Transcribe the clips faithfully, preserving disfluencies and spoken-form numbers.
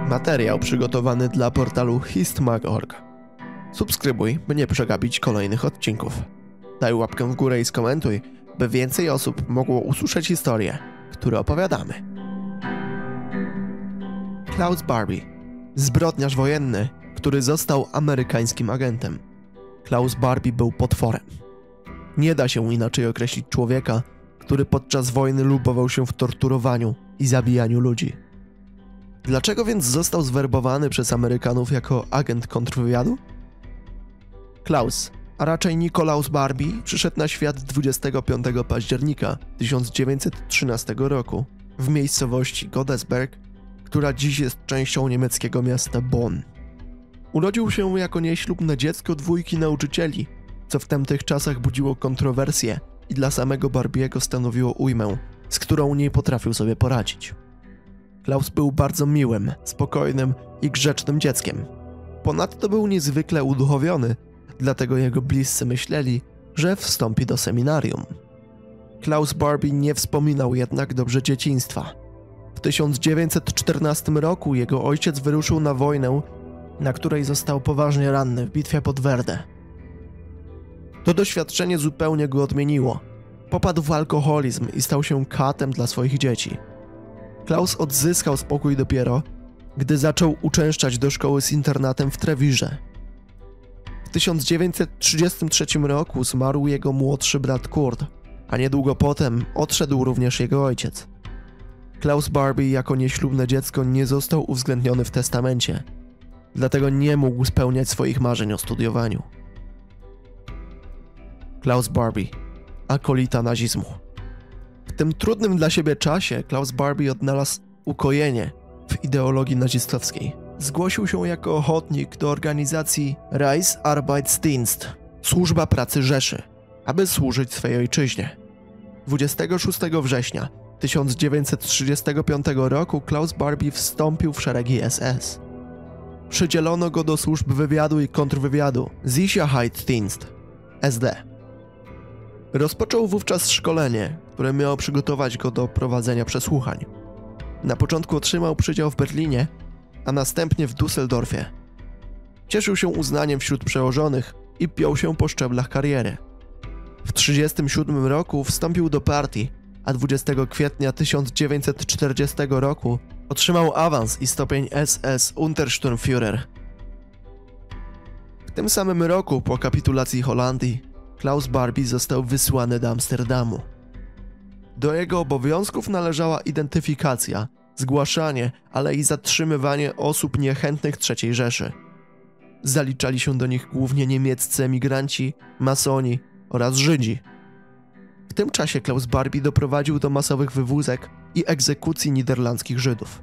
Materiał przygotowany dla portalu histmag kropka org. Subskrybuj, by nie przegapić kolejnych odcinków. Daj łapkę w górę i skomentuj, by więcej osób mogło usłyszeć historie, które opowiadamy. Klaus Barbie. Zbrodniarz wojenny, który został amerykańskim agentem. Klaus Barbie był potworem. Nie da się inaczej określić człowieka, który podczas wojny lubował się w torturowaniu i zabijaniu ludzi. Dlaczego więc został zwerbowany przez Amerykanów jako agent kontrwywiadu? Klaus, a raczej Nikolaus Barbie, przyszedł na świat dwudziestego piątego października tysiąc dziewięćset trzynastego roku w miejscowości Godesberg, która dziś jest częścią niemieckiego miasta Bonn. Urodził się jako nieślubne dziecko dwójki nauczycieli, co w tamtych czasach budziło kontrowersje i dla samego Barbiego stanowiło ujmę, z którą nie potrafił sobie poradzić. Klaus był bardzo miłym, spokojnym i grzecznym dzieckiem. Ponadto był niezwykle uduchowiony, dlatego jego bliscy myśleli, że wstąpi do seminarium. Klaus Barbie nie wspominał jednak dobrze dzieciństwa. W tysiąc dziewięćset czternastym roku jego ojciec wyruszył na wojnę, na której został poważnie ranny w bitwie pod Werdę. To doświadczenie zupełnie go odmieniło. Popadł w alkoholizm i stał się katem dla swoich dzieci. Klaus odzyskał spokój dopiero, gdy zaczął uczęszczać do szkoły z internatem w Trewirze. W tysiąc dziewięćset trzydziestym trzecim roku zmarł jego młodszy brat Kurt, a niedługo potem odszedł również jego ojciec. Klaus Barbie jako nieślubne dziecko nie został uwzględniony w testamencie, dlatego nie mógł spełniać swoich marzeń o studiowaniu. Klaus Barbie, akolita nazizmu. W tym trudnym dla siebie czasie Klaus Barbie odnalazł ukojenie w ideologii nazistowskiej. Zgłosił się jako ochotnik do organizacji Reichsarbeitsdienst, Służba Pracy Rzeszy, aby służyć swej ojczyźnie. dwudziestego szóstego września tysiąc dziewięćset trzydziestego piątego roku Klaus Barbie wstąpił w szeregi S S. Przydzielono go do służb wywiadu i kontrwywiadu Sicherheitsdienst, S D. Rozpoczął wówczas szkolenie, które miało przygotować go do prowadzenia przesłuchań. Na początku otrzymał przydział w Berlinie, a następnie w Düsseldorfie. Cieszył się uznaniem wśród przełożonych i piął się po szczeblach kariery. W tysiąc dziewięćset trzydziestym siódmym roku wstąpił do partii, a dwudziestego kwietnia tysiąc dziewięćset czterdziestego roku otrzymał awans i stopień S S Untersturmführer. W tym samym roku, po kapitulacji Holandii, Klaus Barbie został wysłany do Amsterdamu. Do jego obowiązków należała identyfikacja, zgłaszanie, ale i zatrzymywanie osób niechętnych trzeciej Rzeszy. Zaliczali się do nich głównie niemieccy emigranci, masoni oraz Żydzi. W tym czasie Klaus Barbie doprowadził do masowych wywózek i egzekucji niderlandzkich Żydów.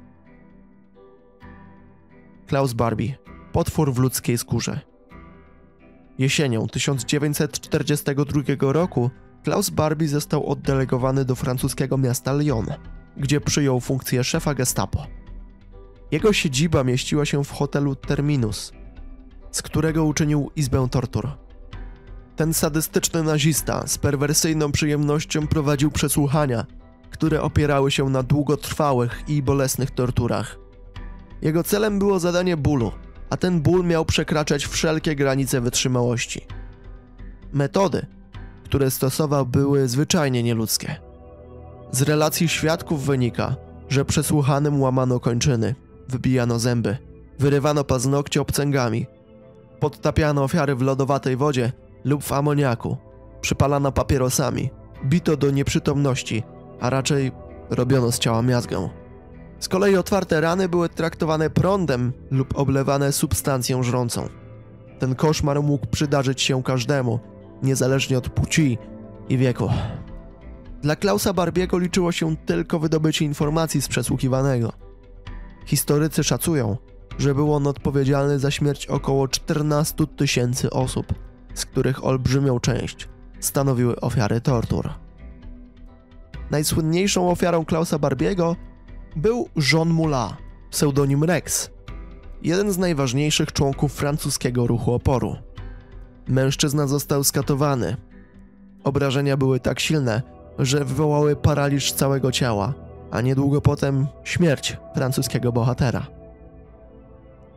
Klaus Barbie, potwór w ludzkiej skórze. Jesienią tysiąc dziewięćset czterdziestego drugiego roku Klaus Barbie został oddelegowany do francuskiego miasta Lyon, gdzie przyjął funkcję szefa gestapo. Jego siedziba mieściła się w hotelu Terminus, z którego uczynił izbę tortur. Ten sadystyczny nazista z perwersyjną przyjemnością prowadził przesłuchania, które opierały się na długotrwałych i bolesnych torturach. Jego celem było zadanie bólu, a ten ból miał przekraczać wszelkie granice wytrzymałości. Metody, które stosował, były zwyczajnie nieludzkie. Z relacji świadków wynika, że przesłuchanym łamano kończyny, wybijano zęby, wyrywano paznokcie obcęgami, podtapiano ofiary w lodowatej wodzie lub w amoniaku, przypalano papierosami, bito do nieprzytomności, a raczej robiono z ciała miazgę. Z kolei otwarte rany były traktowane prądem lub oblewane substancją żrącą. Ten koszmar mógł przydarzyć się każdemu, niezależnie od płci i wieku. Dla Klausa Barbiego liczyło się tylko wydobycie informacji z przesłuchiwanego. Historycy szacują, że był on odpowiedzialny za śmierć około czternastu tysięcy osób, z których olbrzymią część stanowiły ofiary tortur. Najsłynniejszą ofiarą Klausa Barbiego był Jean Moulin, pseudonim Rex, jeden z najważniejszych członków francuskiego ruchu oporu. Mężczyzna został skatowany. Obrażenia były tak silne, że wywołały paraliż całego ciała, a niedługo potem śmierć francuskiego bohatera.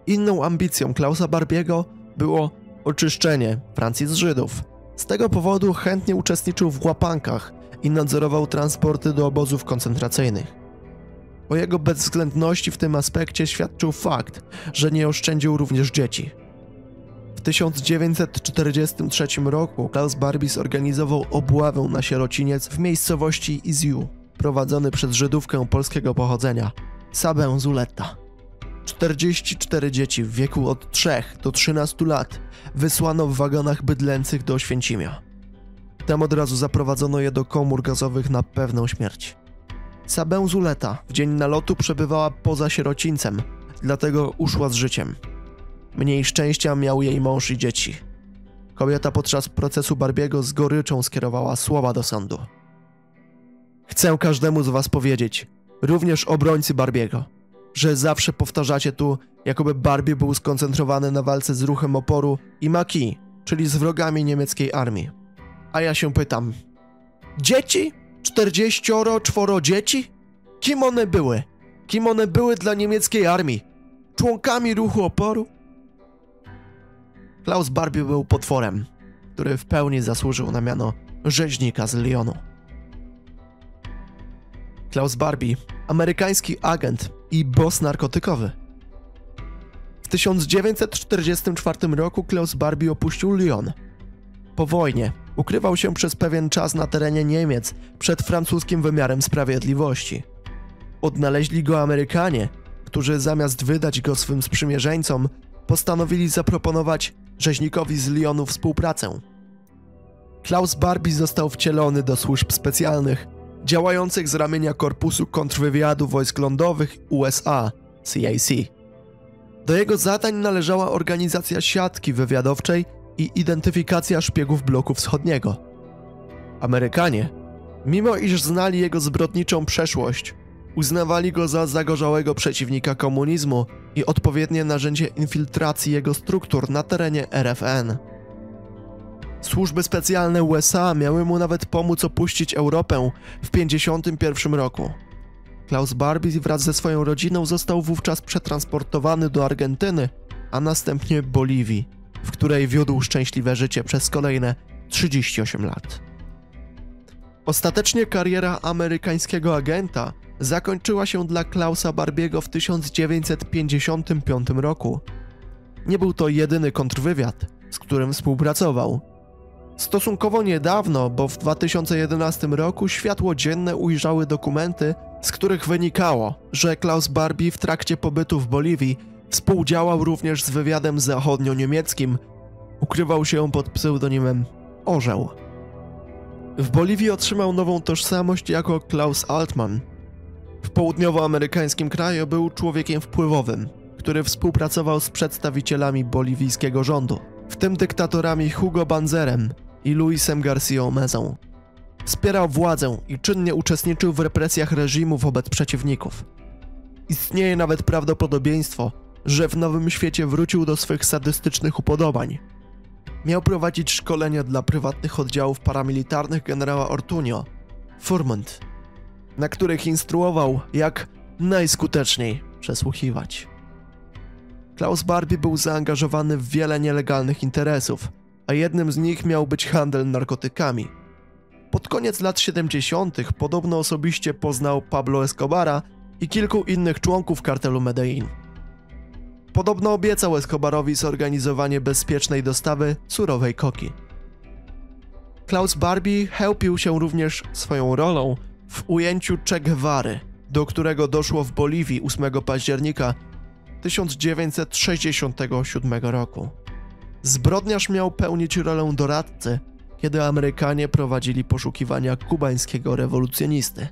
Inną ambicją Klausa Barbiego było oczyszczenie Francji z Żydów. Z tego powodu chętnie uczestniczył w łapankach i nadzorował transporty do obozów koncentracyjnych. O jego bezwzględności w tym aspekcie świadczył fakt, że nie oszczędził również dzieci. W tysiąc dziewięćset czterdziestym trzecim roku Klaus Barbie zorganizował obławę na sierociniec w miejscowości Iziu, prowadzony przez Żydówkę polskiego pochodzenia, Sabę Zuletta. czterdzieści cztery dzieci w wieku od trzech do trzynastu lat wysłano w wagonach bydlęcych do Oświęcimia. Tam od razu zaprowadzono je do komór gazowych na pewną śmierć. Sabę Zuletta w dzień nalotu przebywała poza sierocińcem, dlatego uszła z życiem. Mniej szczęścia miał jej mąż i dzieci. Kobieta podczas procesu Barbiego z goryczą skierowała słowa do sądu. Chcę każdemu z was powiedzieć, również obrońcy Barbiego, że zawsze powtarzacie tu, jakoby Barbie był skoncentrowany na walce z ruchem oporu i Maki, czyli z wrogami niemieckiej armii. A ja się pytam, dzieci? Czterdzieścioro, czworo dzieci? Kim one były? Kim one były dla niemieckiej armii? Członkami ruchu oporu? Klaus Barbie był potworem, który w pełni zasłużył na miano rzeźnika z Lyonu. Klaus Barbie, amerykański agent i boss narkotykowy. W tysiąc dziewięćset czterdziestym czwartym roku Klaus Barbie opuścił Lyon. Po wojnie ukrywał się przez pewien czas na terenie Niemiec przed francuskim wymiarem sprawiedliwości. Odnaleźli go Amerykanie, którzy zamiast wydać go swym sprzymierzeńcom, postanowili zaproponować rzeźnikowi z Lyonu współpracę. Klaus Barbie został wcielony do służb specjalnych, działających z ramienia Korpusu Kontrwywiadu Wojsk Lądowych U S A, C I C. Do jego zadań należała organizacja siatki wywiadowczej i identyfikacja szpiegów bloku wschodniego. Amerykanie, mimo iż znali jego zbrodniczą przeszłość, uznawali go za zagorzałego przeciwnika komunizmu i odpowiednie narzędzie infiltracji jego struktur na terenie R F N. Służby specjalne U S A miały mu nawet pomóc opuścić Europę w tysiąc dziewięćset pięćdziesiątym pierwszym roku. Klaus Barbie wraz ze swoją rodziną został wówczas przetransportowany do Argentyny, a następnie Boliwii, w której wiódł szczęśliwe życie przez kolejne trzydzieści osiem lat. Ostatecznie kariera amerykańskiego agenta zakończyła się dla Klausa Barbiego w tysiąc dziewięćset pięćdziesiątym piątym roku. Nie był to jedyny kontrwywiad, z którym współpracował. Stosunkowo niedawno, bo w dwa tysiące jedenastym roku światło dzienne ujrzały dokumenty, z których wynikało, że Klaus Barbie w trakcie pobytu w Boliwii współdziałał również z wywiadem zachodnio-niemieckim. Ukrywał się pod pseudonimem Orzeł. W Boliwii otrzymał nową tożsamość jako Klaus Altman. W południowoamerykańskim kraju był człowiekiem wpływowym, który współpracował z przedstawicielami boliwijskiego rządu, w tym dyktatorami Hugo Banzerem i Luisem Garcją Mezą. Wspierał władzę i czynnie uczestniczył w represjach reżimu wobec przeciwników. Istnieje nawet prawdopodobieństwo, że w Nowym Świecie wrócił do swych sadystycznych upodobań. Miał prowadzić szkolenia dla prywatnych oddziałów paramilitarnych generała Ortuño, Furmont, na których instruował, jak najskuteczniej przesłuchiwać. Klaus Barbie był zaangażowany w wiele nielegalnych interesów, a jednym z nich miał być handel narkotykami. Pod koniec lat siedemdziesiątych podobno osobiście poznał Pablo Escobara i kilku innych członków kartelu Medellin. Podobno obiecał Escobarowi zorganizowanie bezpiecznej dostawy surowej koki. Klaus Barbie chełpił się również swoją rolą w ujęciu Che Guevary, do którego doszło w Boliwii ósmego października tysiąc dziewięćset sześćdziesiątego siódmego roku. Zbrodniarz miał pełnić rolę doradcy, kiedy Amerykanie prowadzili poszukiwania kubańskiego rewolucjonisty.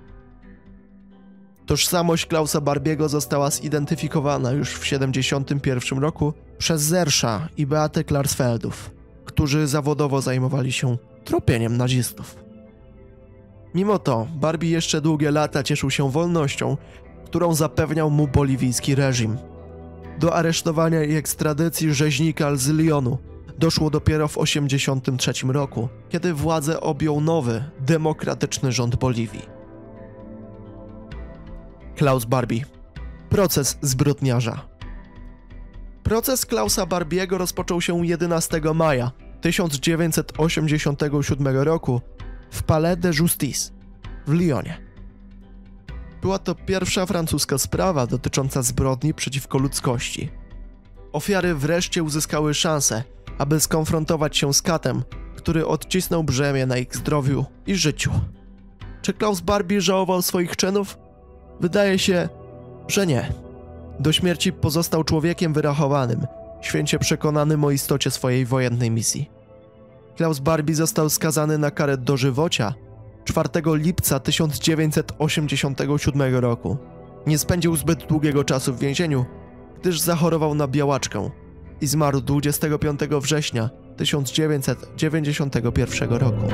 Tożsamość Klausa Barbiego została zidentyfikowana już w tysiąc dziewięćset siedemdziesiątym pierwszym roku przez Zersza i Beatę Klarsfeldów, którzy zawodowo zajmowali się tropieniem nazistów. Mimo to Barbie jeszcze długie lata cieszył się wolnością, którą zapewniał mu boliwijski reżim. Do aresztowania i ekstradycji rzeźnika z Lyonu doszło dopiero w tysiąc dziewięćset osiemdziesiątym trzecim roku, kiedy władzę objął nowy, demokratyczny rząd Boliwii. Klaus Barbie. Proces zbrodniarza. Proces Klausa Barbiego rozpoczął się jedenastego maja tysiąc dziewięćset osiemdziesiątego siódmego roku w Palais de Justice w Lyonie. Była to pierwsza francuska sprawa dotycząca zbrodni przeciwko ludzkości. Ofiary wreszcie uzyskały szansę, aby skonfrontować się z katem, który odcisnął brzemię na ich zdrowiu i życiu. Czy Klaus Barbie żałował swoich czynów? Wydaje się, że nie. Do śmierci pozostał człowiekiem wyrachowanym, święcie przekonanym o istocie swojej wojennej misji. Klaus Barbie został skazany na karę dożywocia czwartego lipca tysiąc dziewięćset osiemdziesiątego siódmego roku. Nie spędził zbyt długiego czasu w więzieniu, gdyż zachorował na białaczkę i zmarł dwudziestego piątego września tysiąc dziewięćset dziewięćdziesiątego pierwszego roku.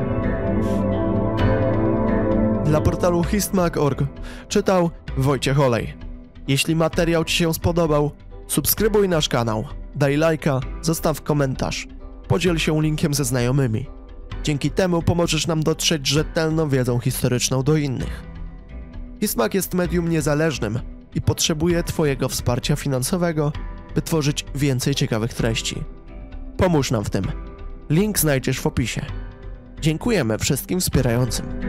Dla portalu histmag kropka org czytał Wojciech Olej. Jeśli materiał Ci się spodobał, subskrybuj nasz kanał, daj lajka, zostaw komentarz, podziel się linkiem ze znajomymi. Dzięki temu pomożesz nam dotrzeć rzetelną wiedzą historyczną do innych. Histmag jest medium niezależnym i potrzebuje Twojego wsparcia finansowego, by tworzyć więcej ciekawych treści. Pomóż nam w tym. Link znajdziesz w opisie. Dziękujemy wszystkim wspierającym.